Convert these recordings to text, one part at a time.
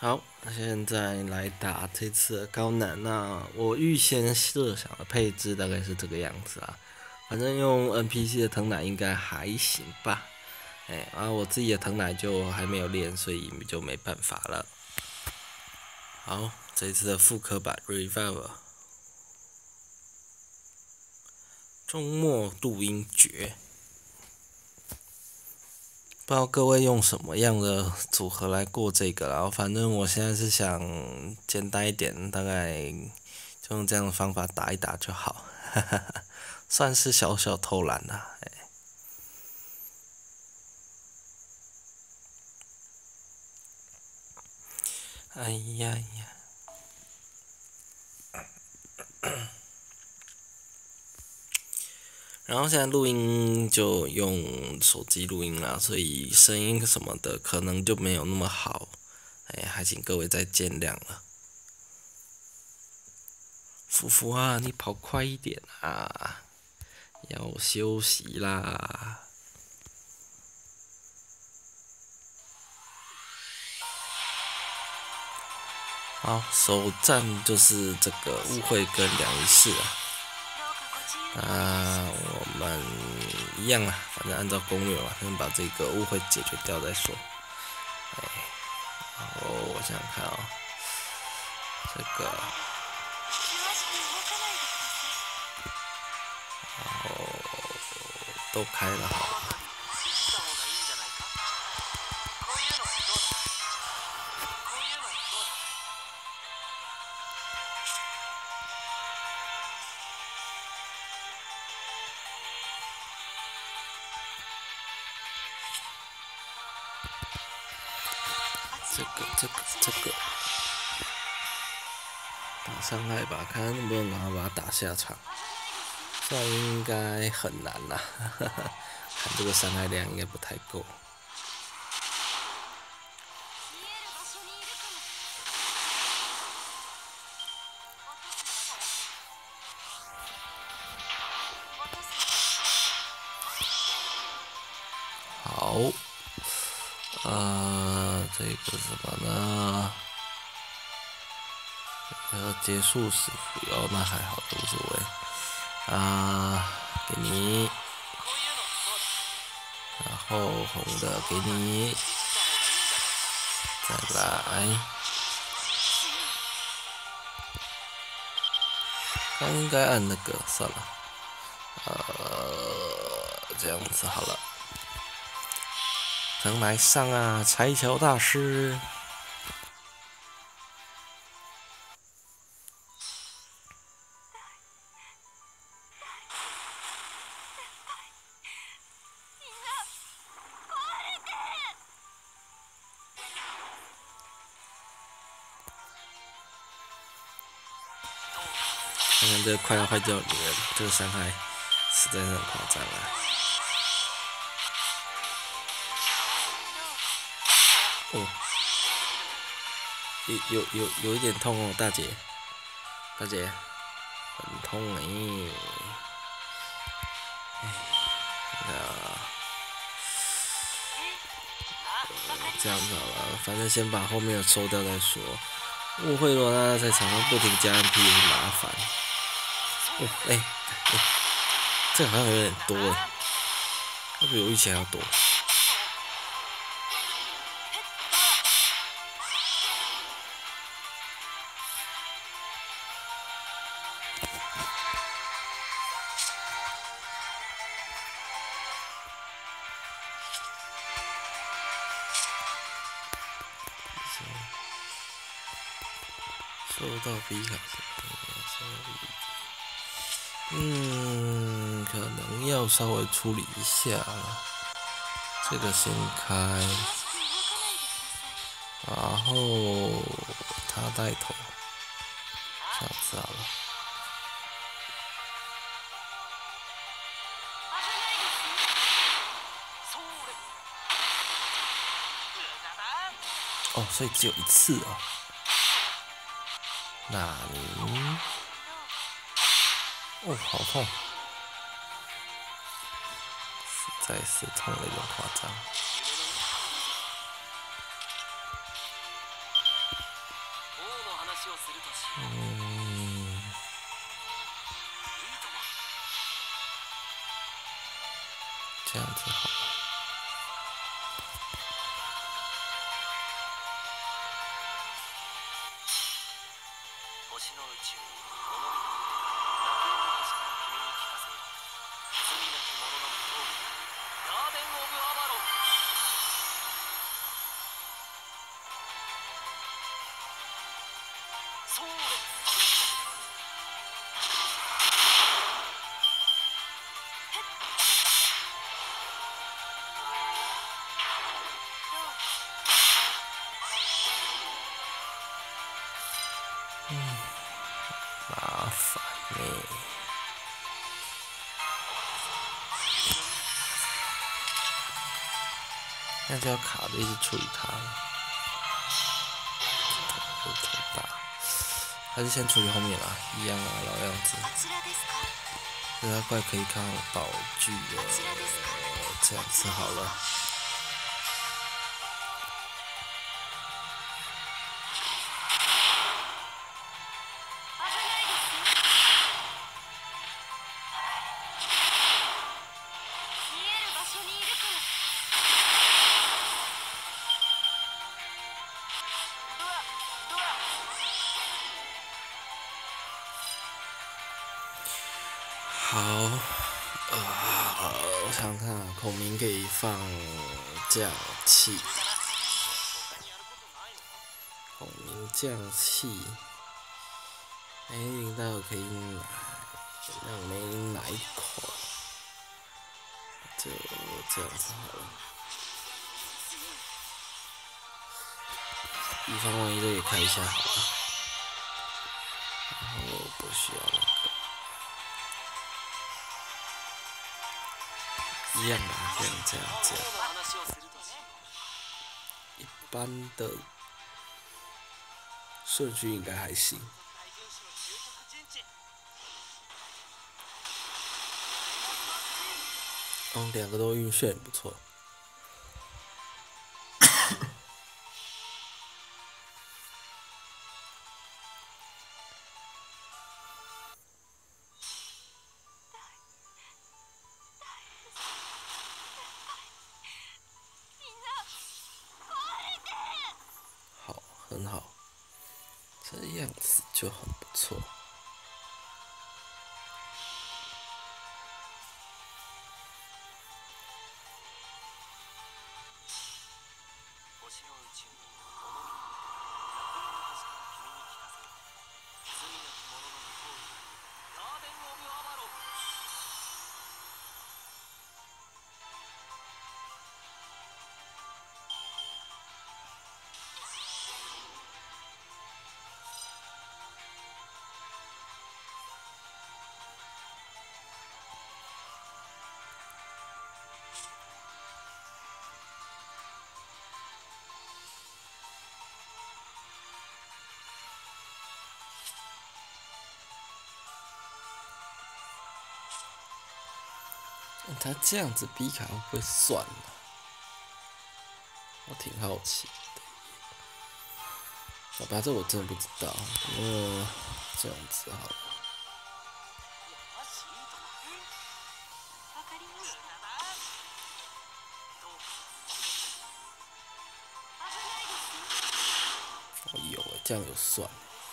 好，现在来打这次的高难。那我预先设想的配置大概是这个样子啊，反正用 NPC 的藤奶应该还行吧。我自己的藤奶就还没有练，所以就没办法了。好，这一次的复刻版 Revive 周末录音诀。不知道各位用什么样的组合来过这个啦，反正我现在是想简单一点，大概就用这样的方法打一打就好，算是小小偷懒啦。哎呀呀！然后现在录音就用手机录音啦，所以声音什么的可能就没有那么好，还请各位再见谅了。福福啊，你跑快一点啊！要休息啦。好，首战就是这个误会跟两仪式啊。我们一样啊，反正按照攻略嘛，先把这个误会解决掉再说。然后我想想看啊，这个，然后都开了好了。这个打伤害吧，看能不能赶快把它打下场。这应该很难啦，看这个伤害量应该不太够。好，这个什么呢？结束时服药，那还好，无所谓。给你，然后红的给你，再来。刚应该按那个，算了。这样子好了。藤来上啊，拆桥大师。看看这个快要坏掉的人，这个伤害实在是很夸张啊！哦，有一点痛哦，大姐，很痛这样子好了，反正先把后面的收掉再说。误会罗拉在场上不停加 MP 也是麻烦。这好像有点多会比我预期还要多。收到皮卡可能要稍微处理一下。这个先开，然后他带头，这样子好了。哦，所以只有一次哦。那你，好痛，实在是痛了有点夸张。 这样子好了。麻烦呢，那就要卡着一直处理它了。头大，还是先处理后面啦，一样啊，老样子。这他怪可以看道具的，这样子好了。好，我想想看啊，孔明可以放降气，孔明降气，梅林待会可以买，让梅林买一口，就这样子好了。以防万一都也开一下好了，然后不需要那个。一样吧，这样。一般的顺序应该还行。哦，两个都晕眩，不错。好，很好，这样子就很不错。他这样子逼卡会不会算呢？我挺好奇的。好吧，这我真的不知道。这样子好了。哦，有这样有算。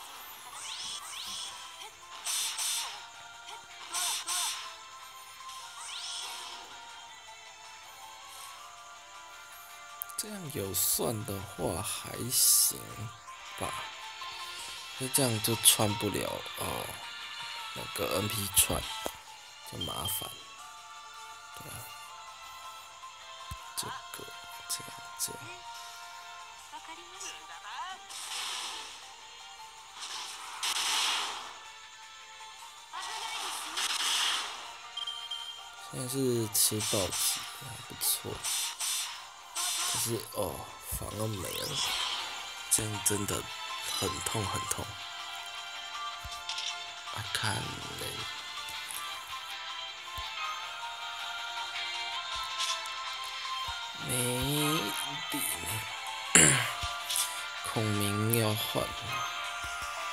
这样有算的话还行吧，那这样就穿不了哦，那个 NP 穿就麻烦，对啊，这个这样，现在是吃暴击还不错。可是哦，反而没了，这样真的很痛。啊，看嘞，没底，孔明要换。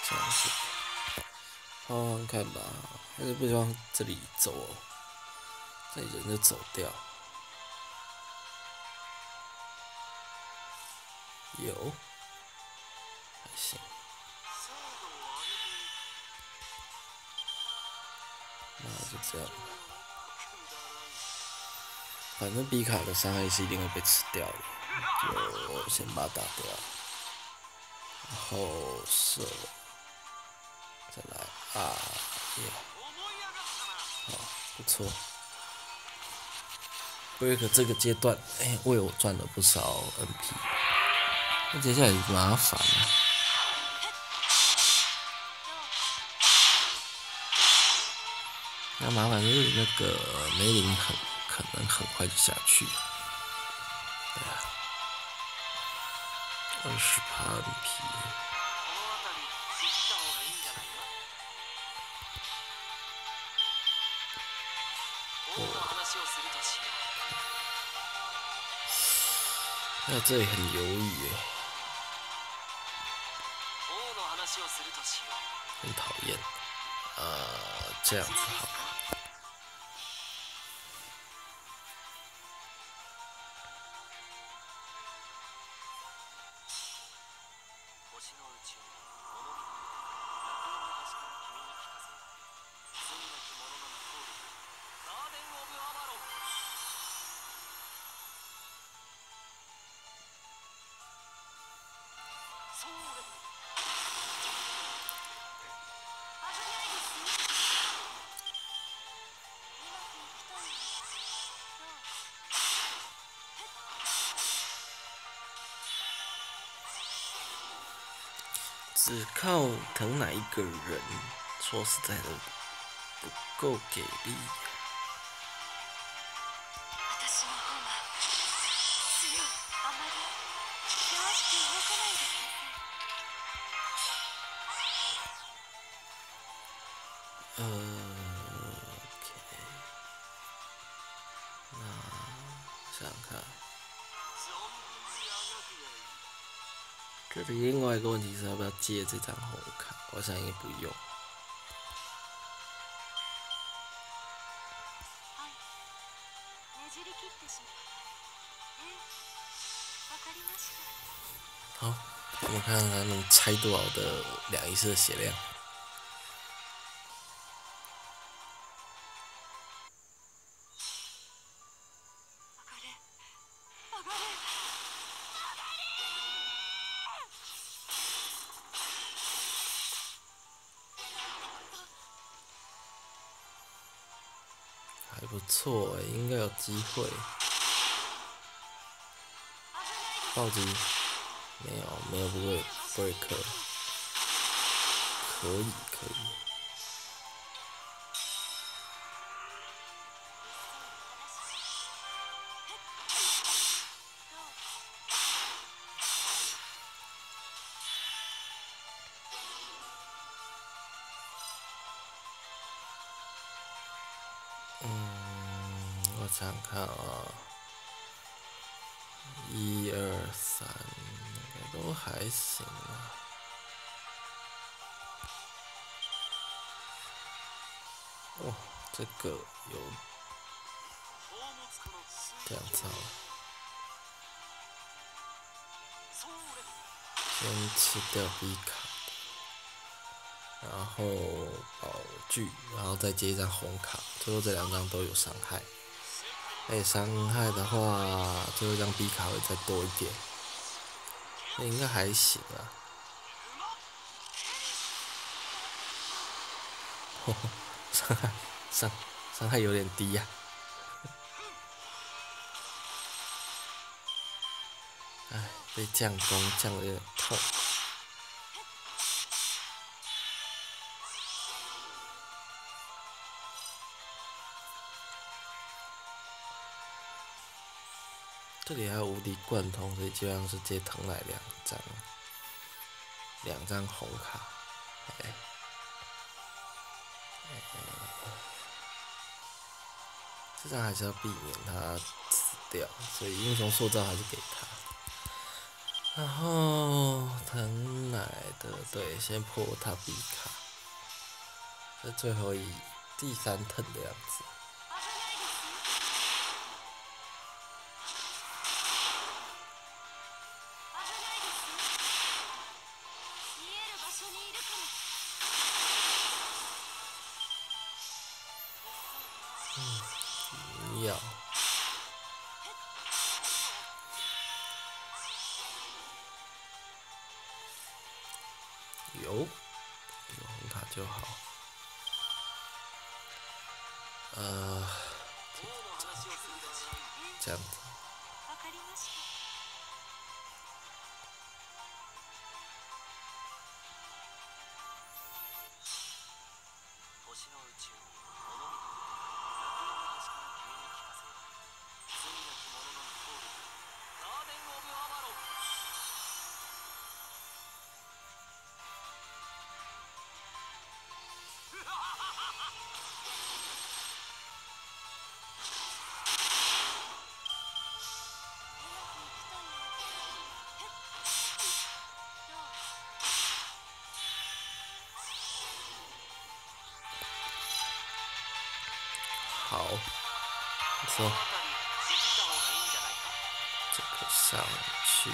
这样子，好看吧？还是不希望这里走哦，这里人就走掉。有，还行。那就这样吧。反正 B 卡的伤害是一定会被吃掉的，就先把它打掉，然后射，再来啊耶，好不错。break 这个阶段，为我赚了不少 NP。那接下来麻烦了，那麻烦是那个梅林可能很快就下去了。20%NP。那这里很犹豫耶，很讨厌。这样子好。只靠藤乃一个人，说实在的，不够给力。OK， 那想想看，这里另外一个问题是要不要借这张红卡？我想也不用。好，我们看看他能拆多少的2仪式的血量。还不错应该有机会。暴击没有不会 break， 可以。我想想看啊，1、2、3，应该都还行啊。哦，这个有这样子好了，先吃掉 B 卡，然后宝具，然后再接一张红卡，最后这2张都有伤害。伤害的话，最后一张 B 卡会再多一点，那应该还行啊。伤害有点低呀。被降攻降的有点痛。这里还有无敌贯通，所以基本上是接藤乃2张红卡。这张还是要避免他死掉，所以英雄塑造还是给他。 然后藤奶的对，先破他比卡，这最后第3藤的样子。要有红塔就好。这样子。好，说这个上去，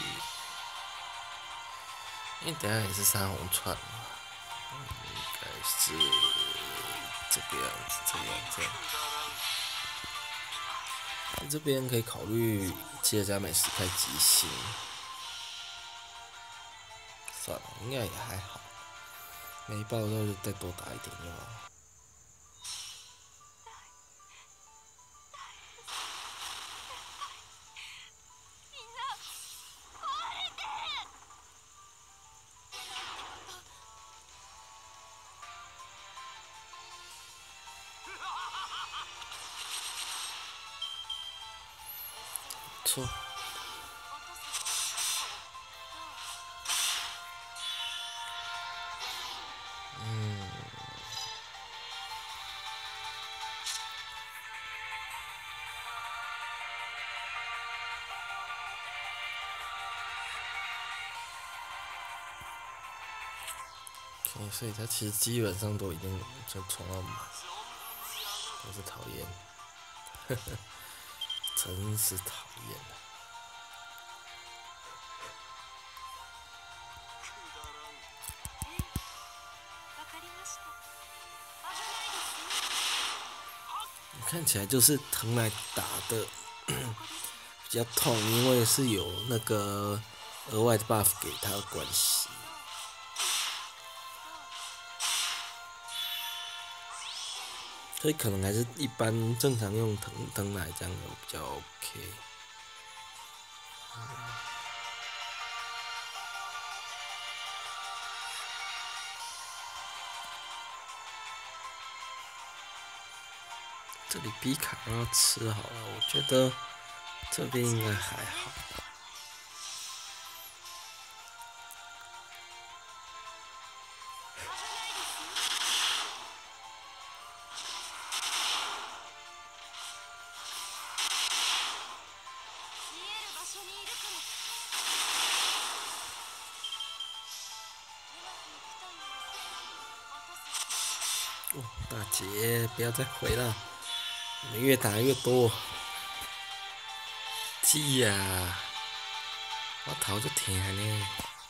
因为等下也是3红串嘛，应该是这个样子，这样。这边可以考虑吉尔加美什开吉星，算了，应该也还好，没爆到就再多打一点就好。错。所以他其实基本上都已经就冲到满，真是讨厌，真是讨厌。看起来就是藤来打的比较痛，因为是有那个额外的 buff 给他的关系。所以可能还是一般正常用藤奶这样的比较 OK。这里比卡让他吃好了，我觉得这边应该还好。哦，大姐，不要再回了，你们越打越多。记呀，我头就疼呢。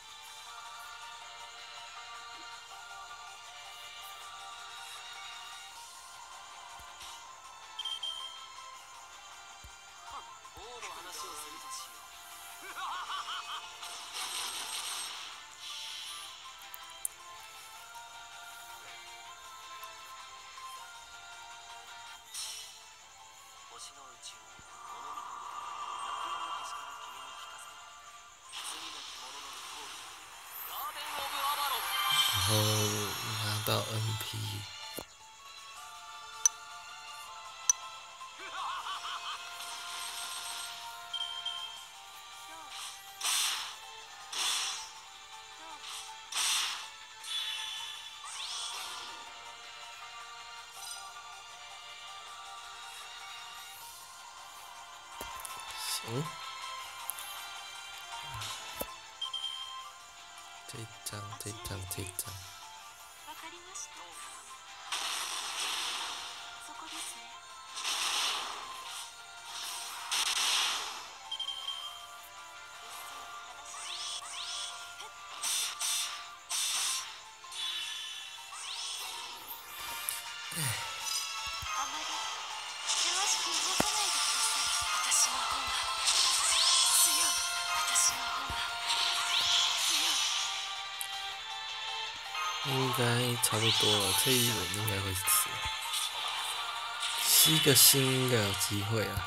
然后拿到 NP。行。 这一张，这一张，这一张。应该差不多了，这一轮应该会死，7个星应该有机会啊。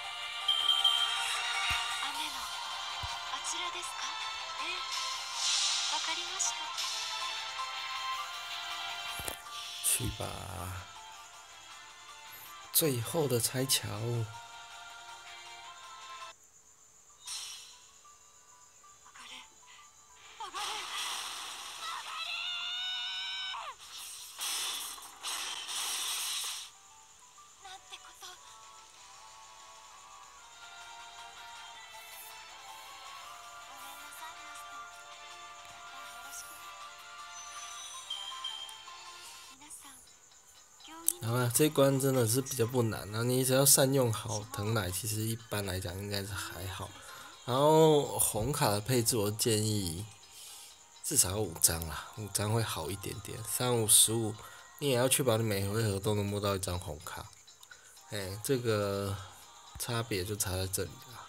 去吧，最后的拆桥。好吧，这一关真的是比较不难啊，你只要善用好藤奶，其实一般来讲应该是还好。然后红卡的配置，我建议至少要5张啦，5张会好一点点。3、5、15，你也要确保你每回合都能摸到1张红卡。这个差别就差在这里啦。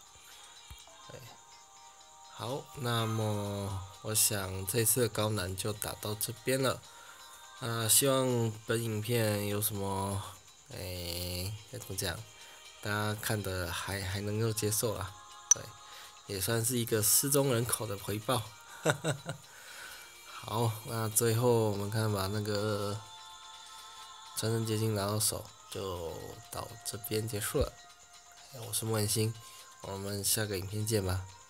好，那么我想这次的高难就打到这边了。希望本影片有什么，该怎么讲，大家看的还能够接受啦，对，也算是一个失踪人口的回报。好，那最后我们看把那个传承结晶拿到手，就到这边结束了。我是莫文星，我们下个影片见吧。